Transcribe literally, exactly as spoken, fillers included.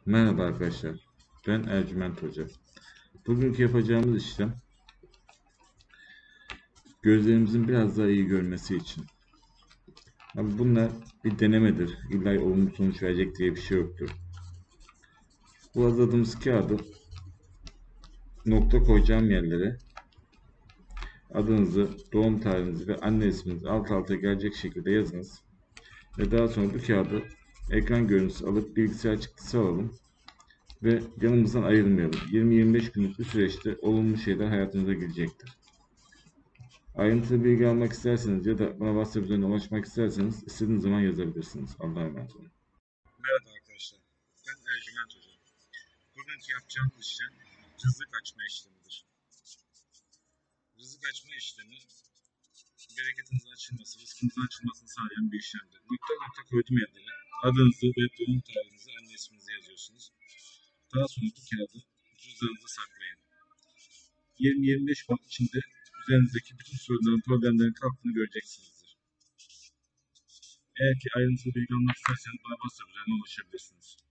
Merhaba arkadaşlar, ben Ercüment Hoca. Bugünkü yapacağımız işlem, gözlerimizin biraz daha iyi görmesi için. Abi bunlar bir denemedir. İlla olumlu sonuç verecek diye bir şey yoktur. Bu hazırladığımız kağıdı nokta koyacağım yerlere adınızı, doğum tarihinizi ve anne isminizi alt alta gelecek şekilde yazınız. Ve daha sonra bu kağıdı ekran görüntüsü alıp bilgisayar çıktısı alalım ve yanımızdan ayrılmayalım. yirmi yirmi beş günlük bir süreçte olumlu şeyler hayatınıza girecektir. Ayrıntılı bilgi almak isterseniz ya da bana WhatsApp üzerinden ulaşmak isterseniz istediğiniz zaman yazabilirsiniz. Allah'a emanet olun. Merhaba arkadaşlar. Ben Ercüment Hoca. Bugünkü yapacağımız işlem rızık açma işlemidir. Rızık açma işlemi bereketinizin açılması, rızkınızın açılmasını sağlayan bir işlemdir. Nokta nokta koydum yerlere. Adınızı ve doğum tarihinizi, anne isminizi yazıyorsunuz. Daha sonra bu kağıdı cüzdanınıza saklayın. yirmi yirmi beş gün içinde üzerinizdeki bütün sorunların, problemlerin kalktığını göreceksinizdir. Eğer ki ayrıntılı bilgi almak isterseniz bana WhatsApp üzerinden ulaşabilirsiniz.